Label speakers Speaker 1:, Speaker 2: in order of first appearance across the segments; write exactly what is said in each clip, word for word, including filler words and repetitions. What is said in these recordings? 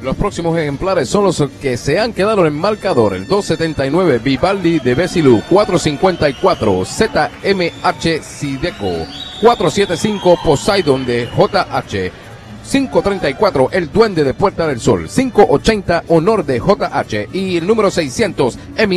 Speaker 1: Los próximos ejemplares son los que se han quedado en el marcador. El dos setenta y nueve Vivaldi de Besilu, cuatro cincuenta y cuatro Z M H Sideco, cuatro setenta y cinco Poseidon de J H, cinco treinta y cuatro El Duende de Puerta del Sol, cinco ochenta Honor de J H y el número seiscientos Emi.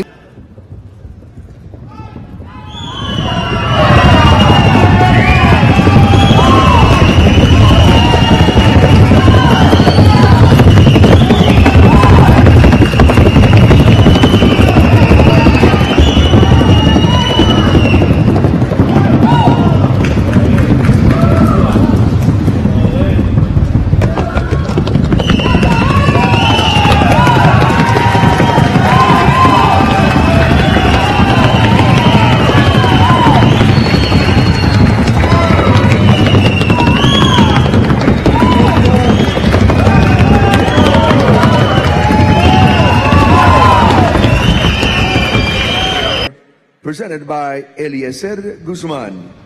Speaker 2: Presented by Eliezer Guzman.